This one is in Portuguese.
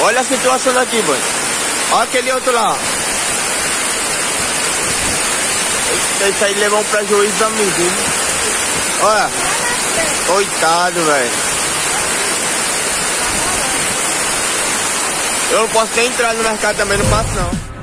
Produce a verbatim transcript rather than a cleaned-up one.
Olha a situação daqui, mano. Olha aquele outro lá. Esse aí levou um prejuízo da medida. Olha. Coitado, velho. Eu não posso nem entrar no mercado também, não passo não.